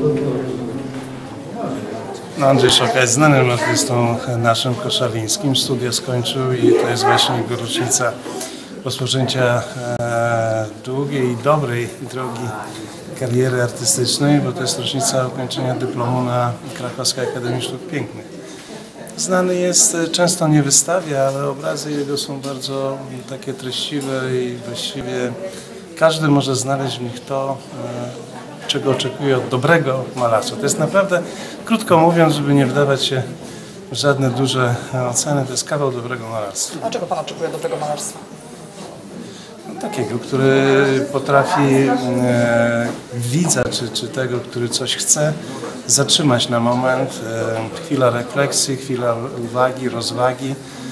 Andrzej Szoka jest znanym artystą naszym koszalińskim. Studia skończył i to jest właśnie jego rocznica rozpoczęcia długiej i dobrej drogi kariery artystycznej, bo to jest rocznica ukończenia dyplomu na Krakowskiej Akademii Sztuk Pięknych. Znany jest, często nie wystawia, ale obrazy jego są bardzo takie treściwe i właściwie każdy może znaleźć w nich to, czego oczekuje od dobrego malarza. To jest naprawdę, krótko mówiąc, żeby nie wdawać się w żadne duże oceny, to jest kawał dobrego malarstwa. A czego Pan oczekuje od dobrego malarstwa? Takiego, który potrafi widza, czy tego, który coś chce, zatrzymać na moment, chwila refleksji, chwila uwagi, rozwagi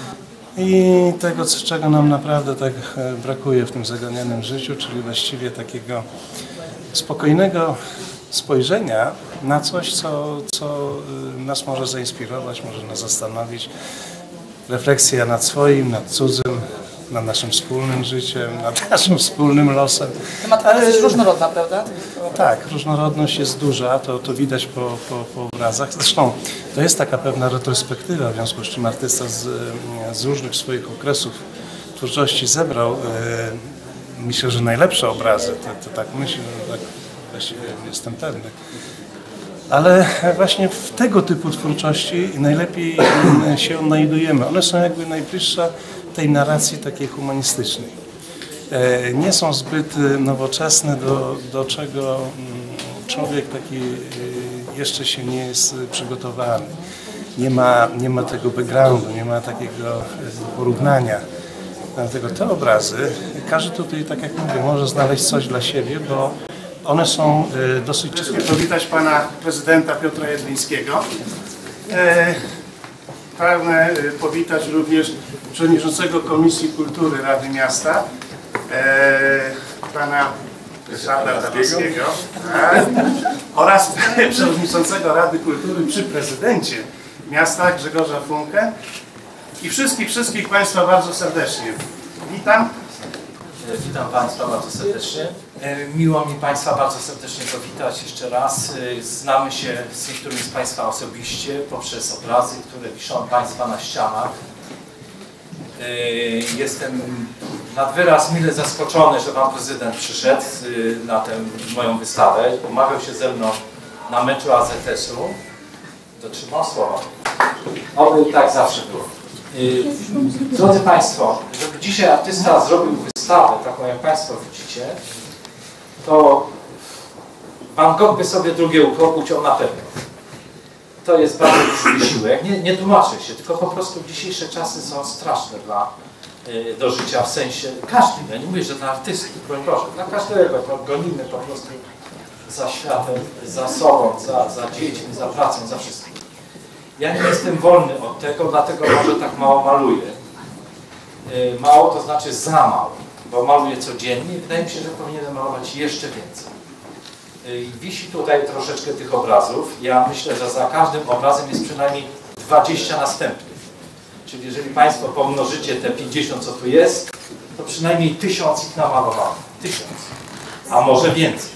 i tego, czego nam naprawdę tak brakuje w tym zaganianym życiu, czyli właściwie takiego spokojnego spojrzenia na coś, co nas może zainspirować, może nas zastanowić. Refleksja nad swoim, nad cudzym, nad naszym wspólnym życiem, nad naszym wspólnym losem. Tematyka jest różnorodna, prawda? Tak, różnorodność jest duża, to widać po obrazach. Zresztą to jest taka pewna retrospektywa, w związku z czym artysta z różnych swoich okresów twórczości zebrał, myślę, że najlepsze obrazy, to tak myślę, tak właściwie jestem pewny. Ale właśnie w tego typu twórczości najlepiej się odnajdujemy. One są jakby najbliższe tej narracji takiej humanistycznej. Nie są zbyt nowoczesne, do czego człowiek taki jeszcze się nie jest przygotowany. Nie ma tego backgroundu, nie ma takiego porównania. Dlatego te obrazy, każdy tutaj, tak jak mówię, może znaleźć coś dla siebie, bo one są dosyć często. Powitać pana prezydenta Piotra Jedlińskiego. Pragnę powitać również przewodniczącego Komisji Kultury Rady Miasta, pana Ryszarda Tarnowskiego, oraz przewodniczącego Rady Kultury przy prezydencie miasta Grzegorza Funkę i wszystkich państwa bardzo serdecznie. Witam. Witam Państwa bardzo serdecznie. Miło mi Państwa bardzo serdecznie powitać jeszcze raz. Znamy się z niektórymi z Państwa osobiście poprzez obrazy, które wiszą Państwa na ścianach. Jestem nad wyraz mile zaskoczony, że Pan Prezydent przyszedł na tę moją wystawę. Umawiał się ze mną na meczu AZS-u. Dotrzymał słowa. Oby i tak zawsze było. Drodzy Państwo, żeby dzisiaj artysta zrobił wystawę, taką jak Państwo widzicie, to Van Gogh by sobie drugie ucho uciął na pewno. To jest bardzo duży wysiłek. Nie tłumaczę się, tylko po prostu dzisiejsze czasy są straszne do życia, w sensie każdy, ja nie mówię, że dla artysty, broń Boże, dla każdego, to gonimy po prostu za światem, za sobą, za dziećmi, za pracą, za wszystkim. Ja nie jestem wolny od tego, dlatego może tak mało maluję. Mało to znaczy za mało, bo maluję codziennie i wydaje mi się, że powinienem malować jeszcze więcej. Wisi tutaj troszeczkę tych obrazów. Ja myślę, że za każdym obrazem jest przynajmniej 20 następnych. Czyli jeżeli Państwo pomnożycie te 50, co tu jest, to przynajmniej 1000 ich namalowałem. 1000, a może więcej.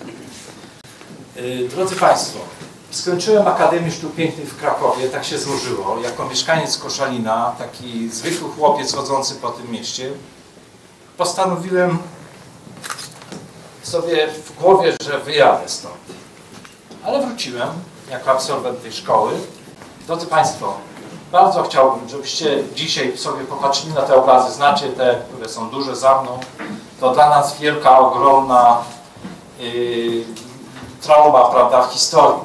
Drodzy Państwo, skończyłem Akademię Sztuk Pięknych w Krakowie, tak się złożyło. Jako mieszkaniec Koszalina, taki zwykły chłopiec chodzący po tym mieście, postanowiłem sobie w głowie, że wyjadę stąd. Ale wróciłem jako absolwent tej szkoły. Drodzy Państwo, bardzo chciałbym, żebyście dzisiaj sobie popatrzyli na te obrazy. Znacie te, które są duże za mną. To dla nas wielka, ogromna trauma, prawda, w historii.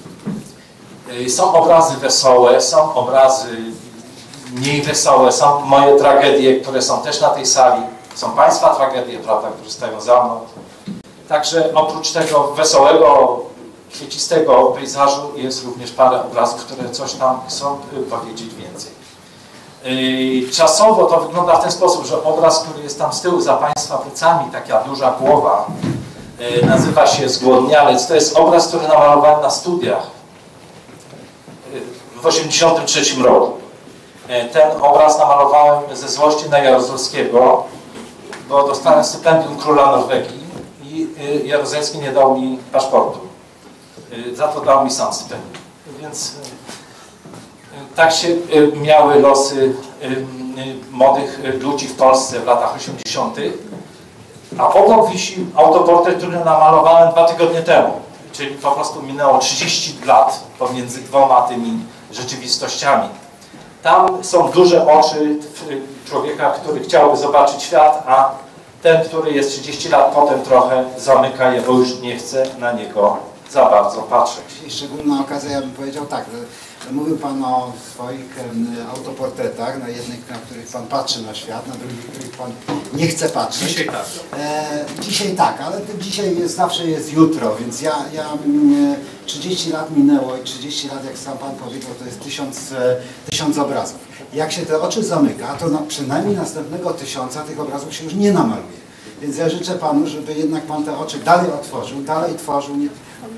Są obrazy wesołe, są obrazy mniej wesołe, są moje tragedie, które są też na tej sali. Są Państwa tragedie, prawda, które stoją za mną. Także oprócz tego wesołego, kwiecistego pejzażu jest również parę obrazów, które coś nam chcą powiedzieć więcej. Czasowo to wygląda w ten sposób, że obraz, który jest tam z tyłu za Państwa plecami, taka duża głowa, nazywa się Zgłodnialec. To jest obraz, który namalowałem na studiach w 1983 roku. Ten obraz namalowałem ze złości na Jaruzelskiego, bo dostałem stypendium króla Norwegii i Jaruzelski nie dał mi paszportu. Za to dał mi sam stypendium. Więc tak się miały losy młodych ludzi w Polsce w latach 80. A obok wisi autoportret, który namalowałem 2 tygodnie temu. Czyli po prostu minęło 30 lat pomiędzy dwoma tymi rzeczywistościami. Tam są duże oczy człowieka, który chciałby zobaczyć świat, a ten, który jest 30 lat potem trochę zamyka je, bo już nie chce na niego za bardzo patrzeć. I szczególna okazja, ja bym powiedział tak, że mówił Pan o swoich autoportretach, na jednych, na których Pan patrzy na świat, na drugich, na których Pan nie chce patrzeć. Dzisiaj tak. Dzisiaj tak, ale dzisiaj zawsze jest jutro, więc ja 30 lat minęło i 30 lat, jak sam Pan powiedział, to jest 1000 obrazów. Jak się te oczy zamyka, to przynajmniej następnego 1000 tych obrazów się już nie namaluje. Więc ja życzę Panu, żeby jednak Pan te oczy dalej otworzył, dalej tworzył. Nie...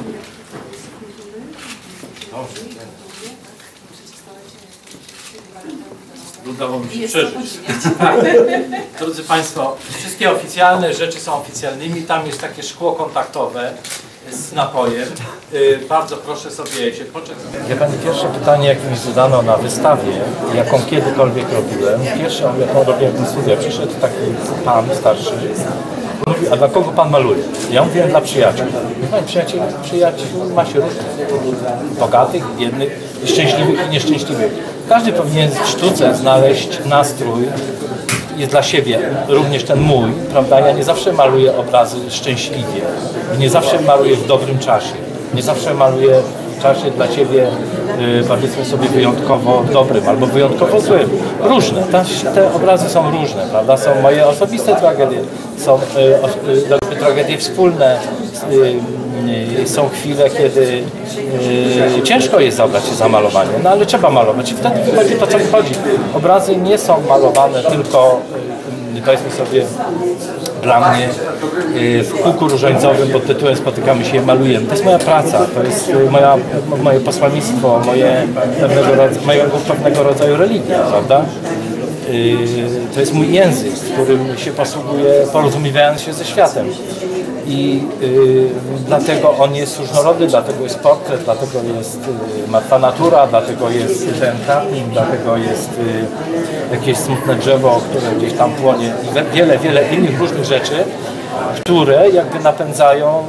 Udało mi się przeżyć. Drodzy Państwo, wszystkie oficjalne rzeczy są oficjalnymi. Tam jest takie szkło kontaktowe z napojem. Bardzo proszę sobie się poczekać. Ja Pani, pierwsze pytanie, jakie mi zadano na wystawie, jaką kiedykolwiek robiłem, pierwsze, jaką robiłem w studiach, przyszedł taki pan starszy. Mówi, a dla kogo Pan maluje? Ja mówiłem, dla przyjaciół. Mówię, przyjaciół ma się różnych. Bogatych, biednych, szczęśliwych i nieszczęśliwych. Każdy powinien w sztuce znaleźć nastrój, jest dla siebie, również ten mój, prawda? Ja nie zawsze maluję obrazy szczęśliwie. Nie zawsze maluję w dobrym czasie. Nie zawsze maluję w czasie dla Ciebie, powiedzmy sobie, wyjątkowo dobrym albo wyjątkowo złym. Różne. Te obrazy są różne, prawda? Są moje osobiste tragedie, są tragedie wspólne, są chwile, kiedy ciężko jest zabrać się za malowanie, no ale trzeba malować i wtedy wychodzi to, co wychodzi. Obrazy nie są malowane tylko, powiedzmy sobie, dla mnie w kółku różańcowym pod tytułem Spotykamy się i malujemy. To jest moja praca, to jest moje posłannictwo, pewnego rodzaju religia, prawda? To jest mój język, którym się posługuję, porozumiewając się ze światem. I dlatego on jest różnorodny, dlatego jest portret, dlatego jest martwa natura, dlatego jest ten karnik, dlatego jest jakieś smutne drzewo, które gdzieś tam płonie i wiele innych różnych rzeczy, które jakby napędzają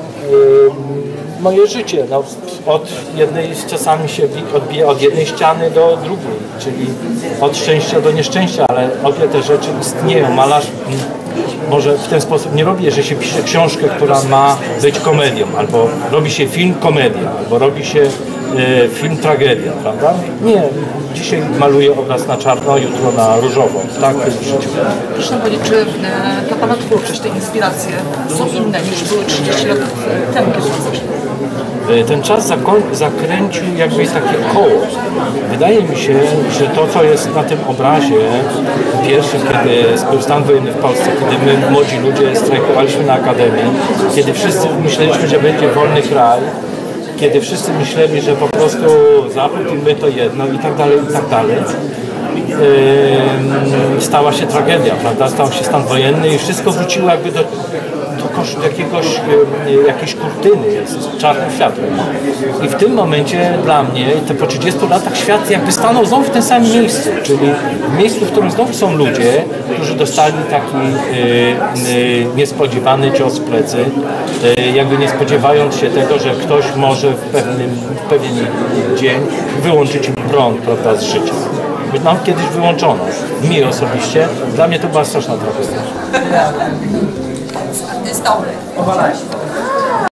moje życie. No, od jednej, czasami się odbija od jednej ściany do drugiej, czyli od szczęścia do nieszczęścia, ale obie te rzeczy istnieją. Malarz może w ten sposób nie robi, że się pisze książkę, która ma być komedią, albo robi się film komedia, albo robi się film tragedia, prawda? Nie, dzisiaj maluję obraz na czarno, jutro na różowo. Tak w życiu. Proszę powiedzieć, czy ta Pana twórczość, te inspiracje są inne niż były 30 lat temu, kiedy Pan zaczął? Ten czas zakręcił jakby takie koło. Wydaje mi się, że to, co jest na tym obrazie pierwszym, kiedy był stan wojenny w Polsce, kiedy my, młodzi ludzie, strajkowaliśmy na Akademii, kiedy wszyscy myśleliśmy, że będzie wolny kraj, kiedy wszyscy myśleli, że po prostu Zachód i my to jedno i tak dalej, stała się tragedia, prawda? Stał się stan wojenny i wszystko wróciło jakby do jakiejś kurtyny z czarnym światłem. I w tym momencie dla mnie, po 30 latach, świat jakby stanął znowu w tym samym miejscu, czyli w miejscu, w którym znowu są ludzie, którzy dostali taki niespodziewany cios w plecy, jakby nie spodziewając się tego, że ktoś może w pewien dzień wyłączyć im prąd, prawda, z życia. Nam kiedyś wyłączono, mi osobiście, dla mnie to była straszna tragedia. Jest dobry.